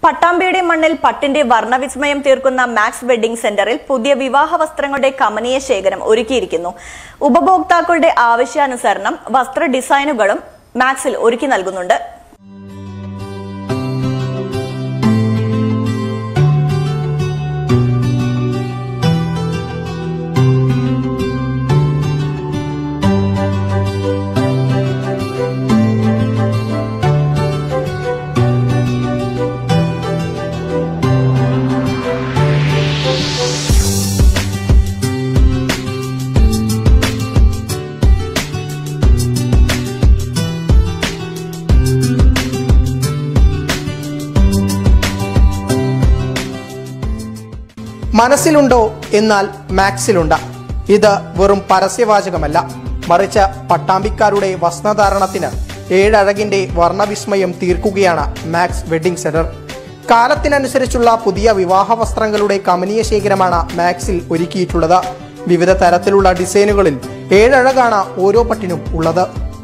പട്ടാമ്പിയുടെ മണ്ണിൽ പട്ടിന്റെ വർണ്ണവിസ്മയം തീർക്കുന്ന max wedding സെന്ററിൽ പുതിയ വിവാഹ വസ്ത്രങ്ങളുടെ കമനീയ ശേഖരം ഒരുക്കിയിരിക്കുന്നു. ഉപഭോക്താക്കളുടെ ആവശ്യാനുസരണം വസ്ത്ര ഡിസൈനുകളും മാക്സിൽ ഒരുക്കി നൽകുന്നുണ്ട്. മനസ്സിലുണ്ടോ എന്നാൽ മാക്സിലുണ്ട്. ഇത് വെറും പരസ്യവാചകമല്ല, മറിച്ച് പട്ടാമ്പിക്കാരുടെ വസ്ത്രധാരണത്തിന് ഏഴഴകിന്റെ വർണ്ണവിസ്മയം തീർക്കുകയാണ് മാക്സ് വെഡിംഗ് സെന്റർ. കാലത്തിനനുസരിച്ചുള്ള പുതിയ വിവാഹ വസ്ത്രങ്ങളുടെ കമനീയ ശേഖരമാണ് മാക്സിൽ ഒരുക്കിയിട്ടുള്ളത്. വിവിധ തരത്തിലുള്ള ഡിസൈനുകളിൽ ഏഴഴകാണ് ഓരോ പട്ടിനും ഉള്ളത്.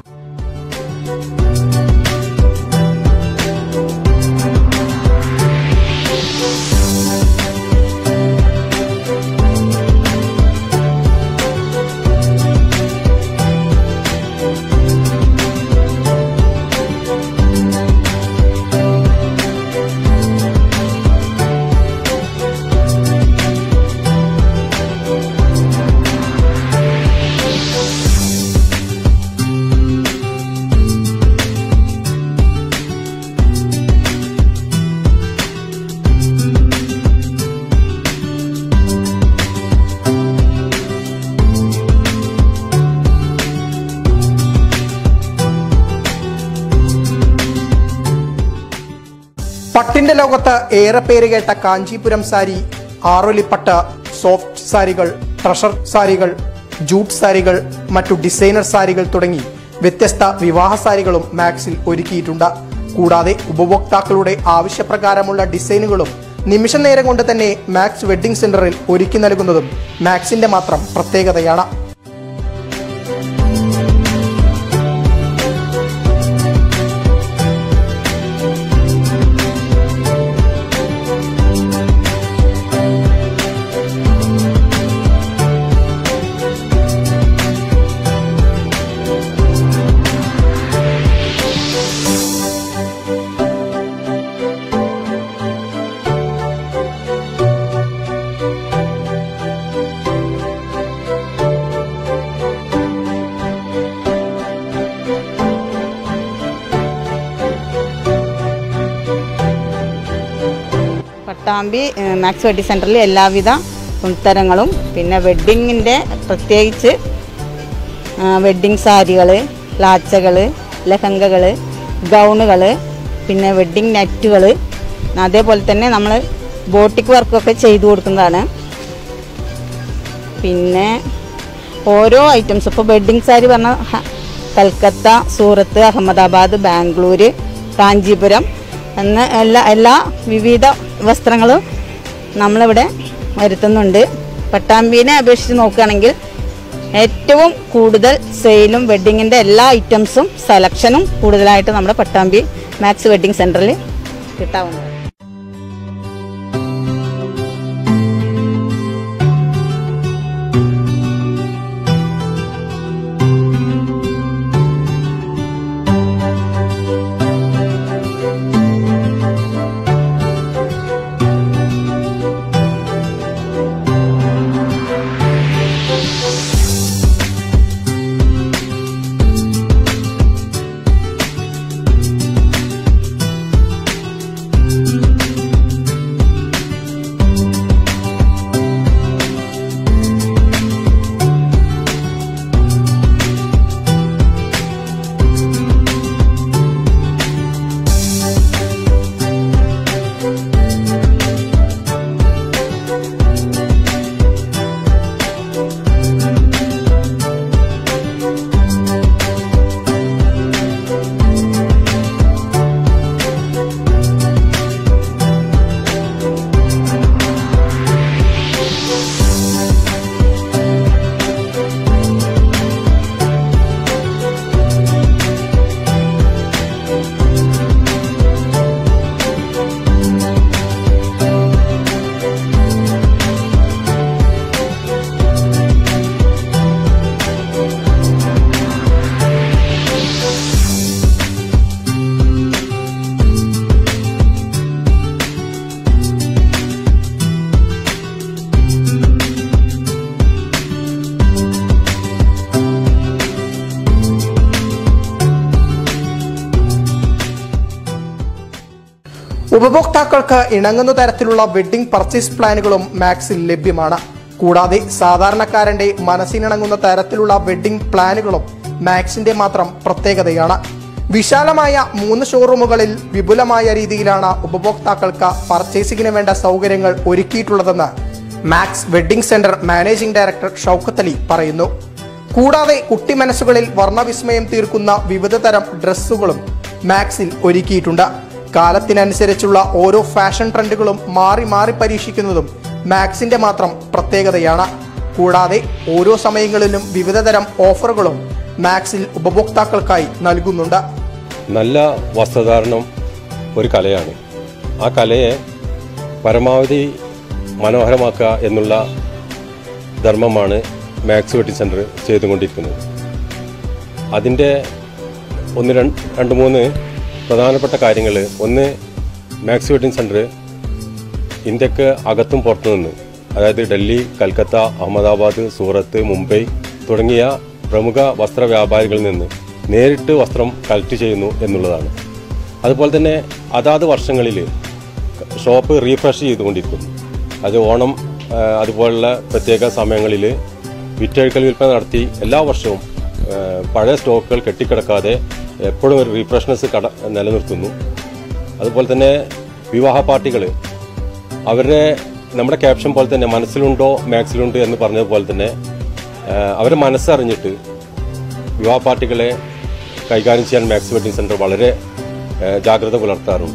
പട്ടിന്റെ ലോകത്ത് ഏറെ പേര് കേട്ട കാഞ്ചീപുരം സാരി, ആറൊലിപ്പട്ട്, സോഫ്റ്റ് സാരികൾ, ട്രഷർ സാരികൾ, ജൂട്ട് സാരികൾ, മറ്റു ഡിസൈനർ സാരികൾ തുടങ്ങി വ്യത്യസ്ത വിവാഹ സാരികളും മാക്സിൽ ഒരുക്കിയിട്ടുണ്ട്. കൂടാതെ ഉപഭോക്താക്കളുടെ ആവശ്യപ്രകാരമുള്ള ഡിസൈനുകളും നിമിഷ നേരം കൊണ്ട് തന്നെ മാക്സ് വെഡിംഗ് സെന്ററിൽ ഒരുക്കി നൽകുന്നതും മാക്സിന്റെ മാത്രം പ്രത്യേകതയാണ്. പട്ടാമ്പി മാക്സ് വെഡിംഗ് സെൻറ്ററിൽ എല്ലാവിധ തുണിത്തരങ്ങളും, പിന്നെ വെഡ്ഡിങ്ങിൻ്റെ പ്രത്യേകിച്ച് വെഡ്ഡിങ് സാരികൾ, ലാച്ചകൾ, ലഹങ്കകൾ, ഗൗണുകൾ, പിന്നെ വെഡ്ഡിങ് നെറ്റുകൾ, അതേപോലെ തന്നെ നമ്മൾ ബോട്ടിക് വർക്കൊക്കെ ചെയ്തു കൊടുക്കുന്നതാണ്. പിന്നെ ഓരോ ഐറ്റംസ്, ഇപ്പോൾ വെഡ്ഡിങ് സാരി പറഞ്ഞാൽ കൽക്കത്ത, സൂറത്ത്, അഹമ്മദാബാദ്, ബാംഗ്ലൂർ, കാഞ്ചീപുരം എന്ന എല്ലാ വിവിധ വസ്ത്രങ്ങളും നമ്മളിവിടെ വരുത്തുന്നുണ്ട്. പട്ടാമ്പിനെ അപേക്ഷിച്ച് നോക്കുകയാണെങ്കിൽ ഏറ്റവും കൂടുതൽ സെയിലും വെഡ്ഡിങ്ങിൻ്റെ എല്ലാ ഐറ്റംസും സെലക്ഷനും കൂടുതലായിട്ട് നമ്മുടെ പട്ടാമ്പി മാക്സ് വെഡ്ഡിംഗ് സെൻറ്ററിൽ കിട്ടാവുന്നതാണ്. ഉപഭോക്താക്കൾക്ക് ഇണങ്ങുന്ന തരത്തിലുള്ള വെഡ്ഡിംഗ് പർച്ചേസ് പ്ലാനുകളും മാക്സിൽ ലഭ്യമാണ്. കൂടാതെ സാധാരണക്കാരന്റെ മനസ്സിനിണങ്ങുന്ന തരത്തിലുള്ള വെഡ്ഡിംഗ് പ്ലാനുകളും മാക്സിന്റെ മാത്രം പ്രത്യേകതയാണ്. വിശാലമായ 3 ഷോറൂമുകളിൽ വിപുലമായ രീതിയിലാണ് ഉപഭോക്താക്കൾക്ക് പർച്ചേസിംഗിന് വേണ്ട സൗകര്യങ്ങൾ ഒരുക്കിയിട്ടുള്ളതെന്ന് Max wedding centre managing director Shoukath Ali പറയുന്നു. കൂടാതെ കുട്ടി മനസ്സുകളിൽ വർണ്ണവിസ്മയം തീർക്കുന്ന വിവിധ തരം ഡ്രസ്സുകളും മാക്സിൽ ഒരുക്കിയിട്ടുണ്ട്. കാലത്തിനനുസരിച്ചുള്ള ഓരോ ഫാഷൻ ട്രെൻഡുകളും മാറി മാറി പരീക്ഷിക്കുന്നതും മാക്സിന്റെ മാത്രം പ്രത്യേകതയാണ്. കൂടാതെ ഓരോ സമയങ്ങളിലും വിവിധ തരം ഓഫറുകളും മാക്സിൽ ഉപഭോക്താക്കൾക്കായി നൽകുന്നുണ്ട്. നല്ല വസ്ത്രധാരണം ഒരു കലയാണ്. ആ കലയെ പരമാവധി മനോഹരമാക്കുക എന്നുള്ള ധർമ്മമാണ് മാക്സ് വെഡ്ഡിംഗ് സെന്റർ ചെയ്തുകൊണ്ടിരിക്കുന്നത്. അതിൻ്റെ 2-3 പ്രധാനപ്പെട്ട കാര്യങ്ങൾ. ഒന്ന്, മാക്സ് വെഡ്ഡിംഗ് സെന്റർ ഇന്ത്യക്ക് അകത്തും പുറത്തു നിന്ന്, അതായത് ഡൽഹി, കൽക്കത്ത, അഹമ്മദാബാദ്, സൂറത്ത്, മുംബൈ തുടങ്ങിയ പ്രമുഖ വസ്ത്ര വ്യാപാരികളിൽ നിന്ന് നേരിട്ട് വസ്ത്രം കളക്ട് ചെയ്യുന്നു എന്നുള്ളതാണ്. അതുപോലെ തന്നെ അതാത് വർഷങ്ങളിൽ ഷോപ്പ് റീഫ്രഷ് ചെയ്തുകൊണ്ടിരിക്കുന്നു. അത് ഓണം അതുപോലുള്ള പ്രത്യേക സമയങ്ങളിൽ വിറ്റഴിക്കൽ വിൽപ്പന നടത്തി എല്ലാ വർഷവും പഴയ സ്റ്റോക്കുകൾ കെട്ടിക്കിടക്കാതെ എപ്പോഴും ഒരു റീഫ്രഷ്നെസ് നിലനിർത്തുന്നു. അതുപോലെ തന്നെ വിവാഹ പാർട്ടികൾ അവരുടെ നമ്മുടെ ക്യാപ്ഷൻ പോലെ തന്നെ മനസ്സിലുണ്ടോ മാക്സിലുണ്ട് എന്ന് പറഞ്ഞതുപോലെ തന്നെ അവരെ മനസ്സറിഞ്ഞിട്ട് വിവാഹ പാർട്ടികളെ കൈകാര്യം ചെയ്യാൻ മാക്സ് വെഡ്ഡിംഗ് സെന്റർ വളരെ ജാഗ്രത പുലർത്താറുണ്ട്.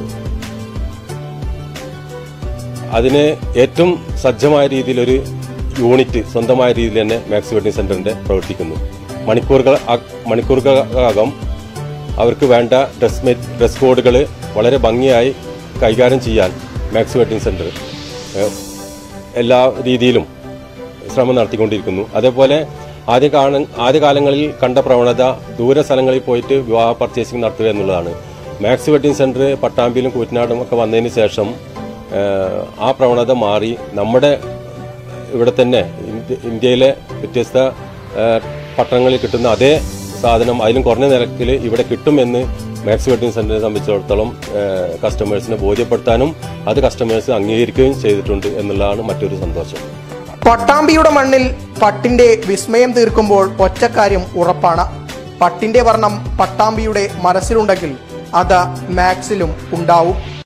അതിന് ഏറ്റവും സജ്ജമായ രീതിയിലൊരു യൂണിറ്റ് സ്വന്തമായ രീതിയിൽ തന്നെ മാക്സ് വെഡ്ഡിംഗ് സെന്ററിന്റെ പ്രവർത്തിക്കുന്നു. മണിക്കൂറുകൾക്കകം അവർക്ക് വേണ്ട ഡ്രസ് കോഡുകൾ വളരെ ഭംഗിയായി കൈകാര്യം ചെയ്യാൻ മാക്സ് വെഡ്ഡിംഗ് സെന്റർ എല്ലാ രീതിയിലും ശ്രമം നടത്തിക്കൊണ്ടിരിക്കുന്നു. അതേപോലെ ആദ്യകാലങ്ങളിൽ കണ്ട പ്രവണത ദൂര സ്ഥലങ്ങളിൽ പോയിട്ട് വിവാഹ പർച്ചേസിംഗ് നടത്തുക എന്നുള്ളതാണ്. മാക്സ് വെഡ്ഡിംഗ് സെന്റർ പട്ടാമ്പിയിലും കൂറ്റനാടും ഒക്കെ വന്നതിന് ശേഷം ആ പ്രവണത മാറി നമ്മുടെ ഇവിടെ തന്നെ ഇന്ത്യയിലെ വ്യത്യസ്ത പട്ടണങ്ങളിൽ കിട്ടുന്ന അതേ സാധനം അതിലും കുറഞ്ഞ നിരക്കിൽ ഇവിടെ കിട്ടുമെന്ന് മാക്സ് വെഡ്ഡിംഗ് സെന്ററിനെ സംബന്ധിച്ചിടത്തോളം കസ്റ്റമേഴ്സിനെ ബോധ്യപ്പെടുത്താനും അത് കസ്റ്റമേഴ്സ് അംഗീകരിക്കുകയും ചെയ്തിട്ടുണ്ട് എന്നുള്ളതാണ് മറ്റൊരു സന്തോഷം. പട്ടാമ്പിയുടെ മണ്ണിൽ പട്ടിന്റെ വിസ്മയം തീർക്കുമ്പോൾ ഒറ്റക്കാര്യം ഉറപ്പാണ്. പട്ടിന്റെ വർണ്ണം പട്ടാമ്പിയുടെ മനസ്സിലുണ്ടെങ്കിൽ അത് മാക്സിലും ഉണ്ടാവും.